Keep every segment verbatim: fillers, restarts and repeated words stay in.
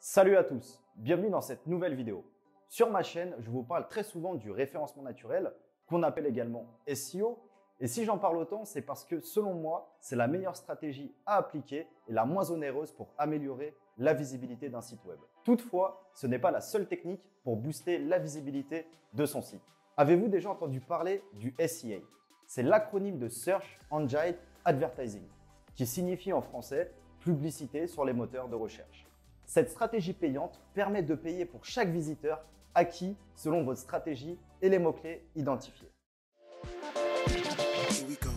Salut à tous, bienvenue dans cette nouvelle vidéo. Sur ma chaîne, je vous parle très souvent du référencement naturel, qu'on appelle également S E O. Et si j'en parle autant, c'est parce que selon moi, c'est la meilleure stratégie à appliquer et la moins onéreuse pour améliorer la visibilité d'un site web. Toutefois, ce n'est pas la seule technique pour booster la visibilité de son site. Avez-vous déjà entendu parler du S E A? C'est l'acronyme de Search Engine Advertising, qui signifie en français publicité sur les moteurs de recherche. Cette stratégie payante permet de payer pour chaque visiteur acquis selon votre stratégie et les mots-clés identifiés. Here we go.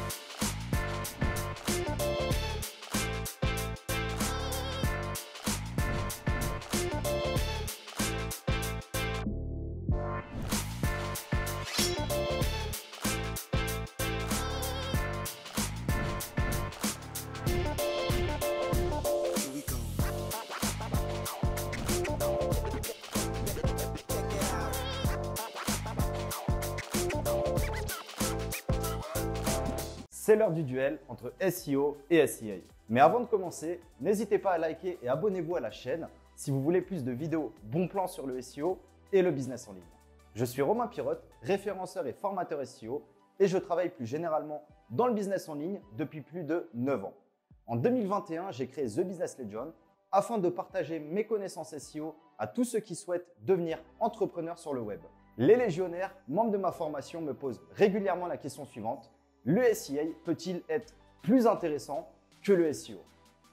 C'est l'heure du duel entre S E O et S E A. Mais avant de commencer, n'hésitez pas à liker et abonnez-vous à la chaîne si vous voulez plus de vidéos bons plans sur le S E O et le business en ligne. Je suis Romain Pirotte, référenceur et formateur S E O et je travaille plus généralement dans le business en ligne depuis plus de neuf ans. En deux mille vingt et un, j'ai créé The Business Legion afin de partager mes connaissances S E O à tous ceux qui souhaitent devenir entrepreneurs sur le web. Les légionnaires, membres de ma formation, me posent régulièrement la question suivante: le S E A peut-il être plus intéressant que le S E O?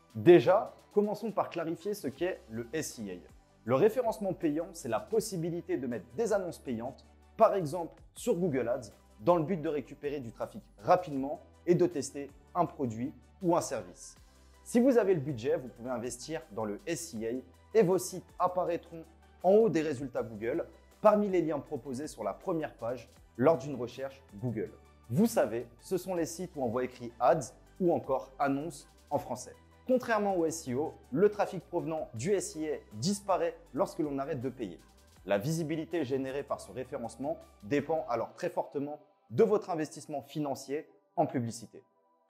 Déjà, commençons par clarifier ce qu'est le S E A. Le référencement payant, c'est la possibilité de mettre des annonces payantes, par exemple sur Google Ads, dans le but de récupérer du trafic rapidement et de tester un produit ou un service. Si vous avez le budget, vous pouvez investir dans le S E A et vos sites apparaîtront en haut des résultats Google, parmi les liens proposés sur la première page lors d'une recherche Google. Vous savez, ce sont les sites où on voit écrit Ads ou encore Annonces en français. Contrairement au S E O, le trafic provenant du S E A disparaît lorsque l'on arrête de payer. La visibilité générée par ce référencement dépend alors très fortement de votre investissement financier en publicité.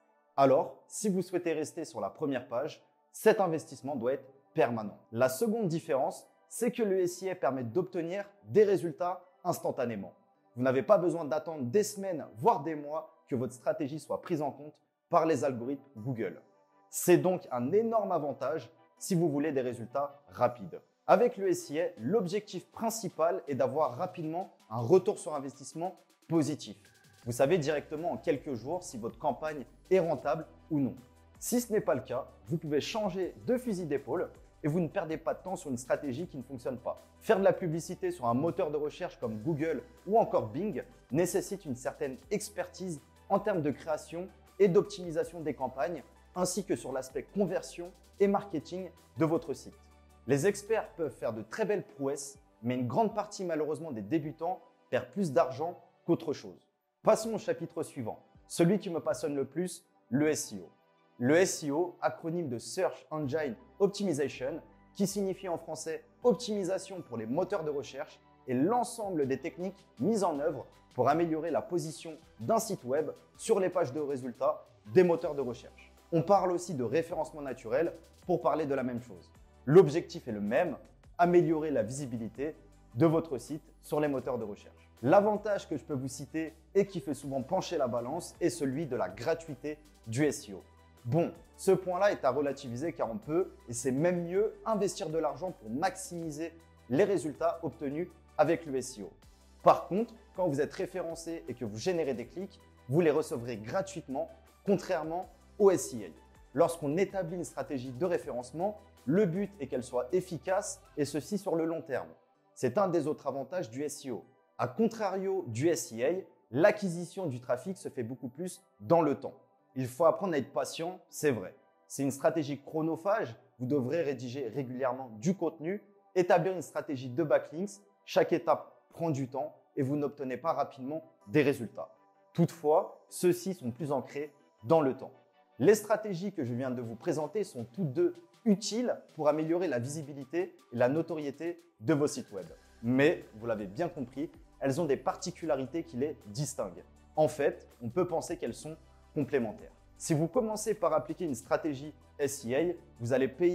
Alors, si vous souhaitez rester sur la première page, cet investissement doit être permanent. La seconde différence, c'est que le S E A permet d'obtenir des résultats instantanément. Vous n'avez pas besoin d'attendre des semaines, voire des mois, que votre stratégie soit prise en compte par les algorithmes Google. C'est donc un énorme avantage si vous voulez des résultats rapides. Avec le S E A, l'objectif principal est d'avoir rapidement un retour sur investissement positif. Vous savez directement en quelques jours si votre campagne est rentable ou non. Si ce n'est pas le cas, vous pouvez changer de fusil d'épaule et vous ne perdez pas de temps sur une stratégie qui ne fonctionne pas. Faire de la publicité sur un moteur de recherche comme Google ou encore Bing nécessite une certaine expertise en termes de création et d'optimisation des campagnes, ainsi que sur l'aspect conversion et marketing de votre site. Les experts peuvent faire de très belles prouesses, mais une grande partie malheureusement des débutants perd plus d'argent qu'autre chose. Passons au chapitre suivant, celui qui me passionne le plus, le S E O. Le S E O, acronyme de Search Engine Optimization, qui signifie en français optimisation pour les moteurs de recherche, est l'ensemble des techniques mises en œuvre pour améliorer la position d'un site web sur les pages de résultats des moteurs de recherche. On parle aussi de référencement naturel pour parler de la même chose. L'objectif est le même, améliorer la visibilité de votre site sur les moteurs de recherche. L'avantage que je peux vous citer et qui fait souvent pencher la balance est celui de la gratuité du S E O. Bon, ce point-là est à relativiser car on peut, et c'est même mieux, investir de l'argent pour maximiser les résultats obtenus avec le S E O. Par contre, quand vous êtes référencé et que vous générez des clics, vous les recevrez gratuitement, contrairement au S E A. Lorsqu'on établit une stratégie de référencement, le but est qu'elle soit efficace et ceci sur le long terme. C'est un des autres avantages du S E O. A contrario du S E A, l'acquisition du trafic se fait beaucoup plus dans le temps. Il faut apprendre à être patient, c'est vrai. C'est une stratégie chronophage, vous devrez rédiger régulièrement du contenu, établir une stratégie de backlinks, chaque étape prend du temps et vous n'obtenez pas rapidement des résultats. Toutefois, ceux-ci sont plus ancrés dans le temps. Les stratégies que je viens de vous présenter sont toutes deux utiles pour améliorer la visibilité et la notoriété de vos sites web. Mais, vous l'avez bien compris, elles ont des particularités qui les distinguent. En fait, on peut penser qu'elles sont complémentaires. Si vous commencez par appliquer une stratégie S E A, vous allez payer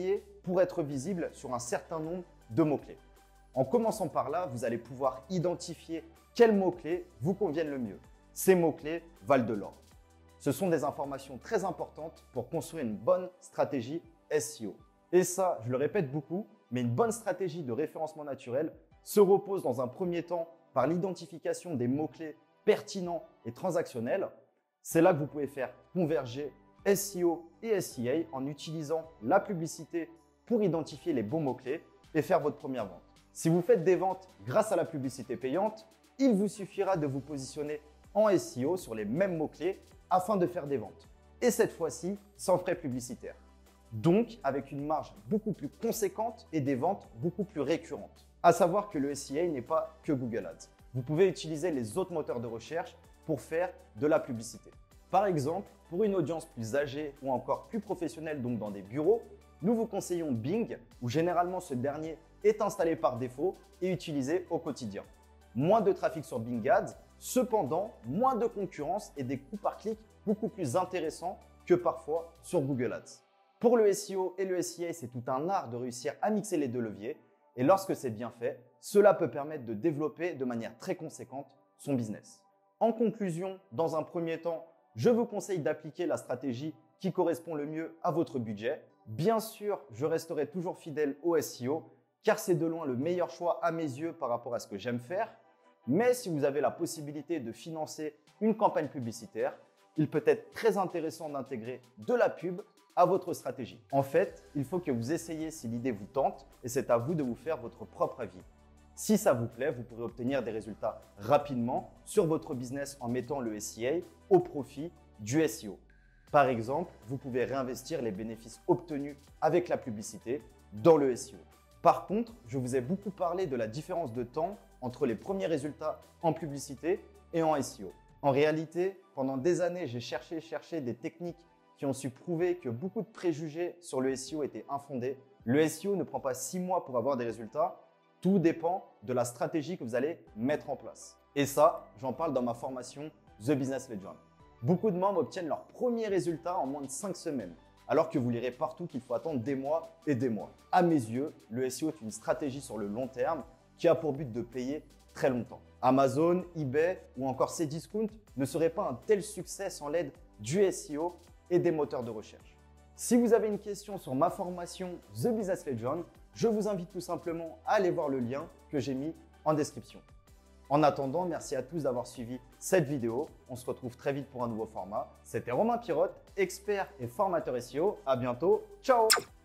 pour être visible sur un certain nombre de mots-clés. En commençant par là, vous allez pouvoir identifier quels mots-clés vous conviennent le mieux. Ces mots-clés valent de l'or. Ce sont des informations très importantes pour construire une bonne stratégie S E O. Et ça, je le répète beaucoup, mais une bonne stratégie de référencement naturel se repose dans un premier temps par l'identification des mots-clés pertinents et transactionnels. C'est là que vous pouvez faire converger S E O et S E A en utilisant la publicité pour identifier les bons mots-clés et faire votre première vente. Si vous faites des ventes grâce à la publicité payante, il vous suffira de vous positionner en S E O sur les mêmes mots-clés afin de faire des ventes. Et cette fois-ci, sans frais publicitaires. Donc, avec une marge beaucoup plus conséquente et des ventes beaucoup plus récurrentes. À savoir que le S E A n'est pas que Google Ads. Vous pouvez utiliser les autres moteurs de recherche pour faire de la publicité. Par exemple, pour une audience plus âgée ou encore plus professionnelle, donc dans des bureaux, nous vous conseillons Bing, où généralement ce dernier est installé par défaut et utilisé au quotidien. Moins de trafic sur Bing Ads, cependant moins de concurrence et des coûts par clic beaucoup plus intéressants que parfois sur Google Ads. Pour le S E O et le S E A, c'est tout un art de réussir à mixer les deux leviers et lorsque c'est bien fait, cela peut permettre de développer de manière très conséquente son business. En conclusion, dans un premier temps, je vous conseille d'appliquer la stratégie qui correspond le mieux à votre budget. Bien sûr, je resterai toujours fidèle au S E O car c'est de loin le meilleur choix à mes yeux par rapport à ce que j'aime faire. Mais si vous avez la possibilité de financer une campagne publicitaire, il peut être très intéressant d'intégrer de la pub à votre stratégie. En fait, il faut que vous essayiez si l'idée vous tente et c'est à vous de vous faire votre propre avis. Si ça vous plaît, vous pourrez obtenir des résultats rapidement sur votre business en mettant le S E A au profit du S E O. Par exemple, vous pouvez réinvestir les bénéfices obtenus avec la publicité dans le S E O. Par contre, je vous ai beaucoup parlé de la différence de temps entre les premiers résultats en publicité et en S E O. En réalité, pendant des années, j'ai cherché, cherché des techniques qui ont su prouver que beaucoup de préjugés sur le S E O étaient infondés. Le S E O ne prend pas six mois pour avoir des résultats. Tout dépend de la stratégie que vous allez mettre en place. Et ça, j'en parle dans ma formation The Business Legend. Beaucoup de membres obtiennent leurs premiers résultats en moins de cinq semaines, alors que vous lirez partout qu'il faut attendre des mois et des mois. À mes yeux, le S E O est une stratégie sur le long terme qui a pour but de payer très longtemps. Amazon, eBay ou encore Cdiscount ne seraient pas un tel succès sans l'aide du S E O et des moteurs de recherche. Si vous avez une question sur ma formation The Business Legend, je vous invite tout simplement à aller voir le lien que j'ai mis en description. En attendant, merci à tous d'avoir suivi cette vidéo. On se retrouve très vite pour un nouveau format. C'était Romain Pirotte, expert et formateur S E O. À bientôt. Ciao!